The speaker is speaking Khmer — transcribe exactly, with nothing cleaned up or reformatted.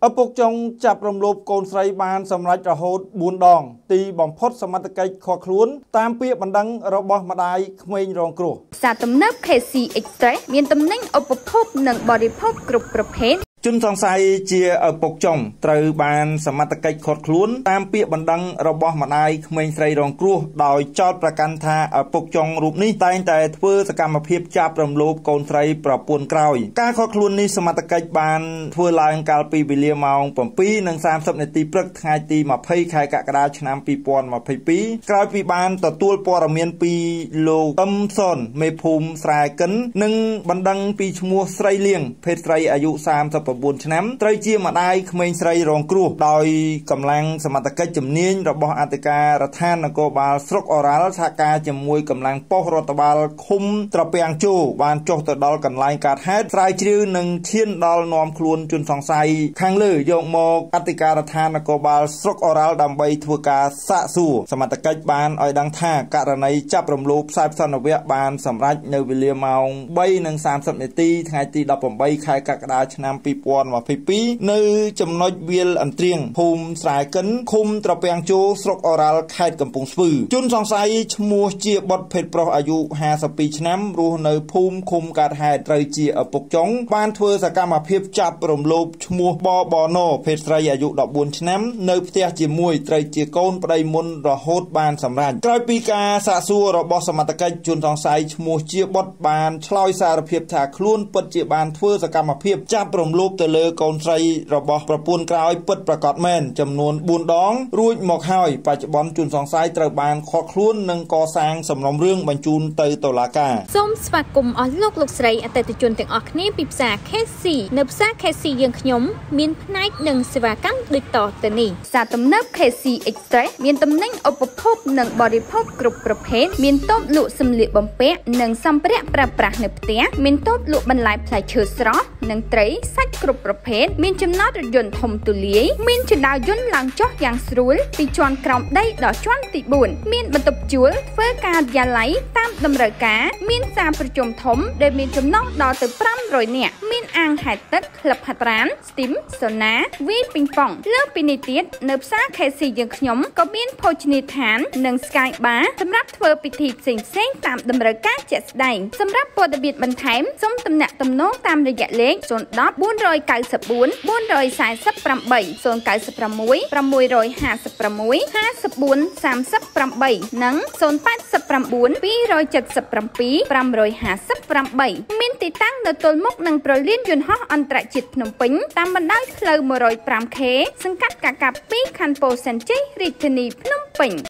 ឪពុកចុងចាប់រំលោភកូនស្រីបានសម្រេចរហូតបួនដងទីបំផុតសមត្ថកិច្ចខកខ្លួនតាមពាក្យបណ្ដឹងរបស់ម្ដាយក្មេងរងគ្រោះសារទំនើប K C Express មានតំណែងឧបភោគនិងបរិភោគគ្រប់ប្រភេទជនសង្ស័យជាឪពុកចុងត្រូវបានសមត្ថកិច្ចឃាត់ខ្លួនតាមពាក្យបណ្ដឹងរបស់ម្ដាយក្មេងស្រីរងគ្រោះដោយចោទប្រកាន់ថាឪពុកចុងរូបនេះតែងតែធ្វើសកម្មភាពចាប់រំលោភកូនស្រីប្រពន្ធក្រោយការឃាត់ខ្លួននេះសមត្ថកិច្ចបានធ្វើឡើងកាលពីវេលាម៉ោង bảy giờ ba mươi នាទីព្រឹកថ្ងៃទី ยี่สิบ ខែកក្កដាឆ្នាំ hai nghìn không trăm hai mươi hai ក្រោយពីបានទទួលព័ត៌មានពីលោកអឹមសុនមេភូមិស្រែកិននិងបណ្ដឹងពីឈ្មោះស្រីលៀងភេទស្រីអាយុ សាមសិប ឆ្នាំត្រូវជាម្ដាយក្មេងស្រីរងគ្រោះដោយកម្លាំងសមត្ថកិច្ចជំនាញរបស់អធិការដ្ឋាននគរបាលស្រុកអូរ៉ាល់សហការជាមួយកម្លាំងប៉ុស្តិ៍រដ្ឋបាលឃុំត្រពាំងជោបានចុះទៅដល់កន្លែងកើតហេតុស្រាវជ្រាវនិងឈានដល់នាំខ្លួនជនសង្ស័យខាងលើយកមកអធិការដ្ឋាននគរបាលស្រុកអូរ៉ាល់ដើម្បីធ្វើការសាកសួរសមត្ថកិច្ចបានឲ្យដឹងថាករណីចាប់រំលោភខ្សែផ្សន្តិវៈបានសម្រេចនៅវេលាម៉ោង ba giờ ba mươi នាទីថ្ងៃទី eighteen ខែកក្កដាឆ្នាំ hai nghìn không trăm hai mươi hai នៅចំណុចវាលអន្ទ្រៀងភូមិស្រែកិនឃុំត្រពាំងជោស្រុកអូរ៉ាល់ខេត្តកំពង់ស្ពឺជនសង្ស័យឈ្មោះជាបុត្រភេទប្រុសអាយុ ห้าสิบสอง ឆ្នាំរស់នៅភូមិឃុំកើតហេតុត្រូវជាឪពុកចុងបានធ្វើសកម្មភាពចាប់រំលោភឈ្មោះបបណភេទស្រីអាយុ 14 ឆ្នាំនៅផ្ទះជាមួយត្រូវជាកូនប្តីមុនរហូតបានសម្រេចក្រោយពីការសាកសួររបស់សមត្ថកិច្ចជនសង្ស័យឈ្មោះជាបុត្របានឆ្លើយសារភាពថាខ្លួនពិតជាបានធ្វើសកម្មភាពចាប់រំលោភទៅលើកូនស្រីរបស់ប្រពន្ធក្រោយពិតប្រាកដមែនចំនួន bốn ដងរួចមកហើយបច្ចុប្បន្នជនសង្ស័យត្រូវបានឃាត់ខ្លួននិងកសាងសំណុំរឿងបញ្ជូនទៅតុលាការសូមស្វាគមន៍អស់លោកលោកស្រីអតិថិជនទាំងអស់គ្នាពីផ្សារ K C នៅផ្សារ K C យើងខ្ញុំមានផ្នែកនិងសេវាកម្មដូចតទៅនេះសារទំនើប K C Express មានតំណែងឧបភោគនិងបរិភោគគ្រប់ប្រភេទមានតូបលក់សម្លៀកបំពាក់និងសម្ភារៈប្រើប្រាស់នៅផ្ទះមានតូបលក់បន្លែផ្លែឈើស្រស់និងត្រីសាច់គ្រប់ប្រភេទមានចំណតរថយន្តធំទូលាយមានជណ្ដើរយន្តឡើងចុះយ៉ាងស្រួលពីជាន់ក្រោមដីដល់ជាន់ទី bốn មានបន្ទប់ជួលធ្វើការយាល័យតាមតម្រូវការមានសាលប្រជុំធំដែលមានចំណងដល់ទៅ five hundred នាក់មានអាងហែលទឹកក្លឹបហាត់ប្រាណស្ទីមសូណាវីពីងប៉ុងលើពីនេះទៀតនៅផ្សារ K C យើងខ្ញុំក៏មានភោជនីយដ្ឋាននិង Sky Bar សម្រាប់ធ្វើពិធីផ្សេងផ្សេងតាមតម្រូវការជាក់ស្ដែងសម្រាប់ព័ត៌មានបន្ថែមសូមទំនាក់ទំនងតាមរយៈលេខ zero one zero 4 9 4 four 4 four eight 0 9 6 6 5 5 4 3 8 និង zero eight nine two 7 7 five five eight មានទីតាំងនៅទល់មុខនឹងប្រលានយន្តហោះអន្តរជាតិភ្នំពេញតាមបណ្ដោយផ្លូវ one oh five K សង្កាត់កាកាពីខណ្ឌពោធិ៍សែនជ័យរាជធានីភ្នំពេញ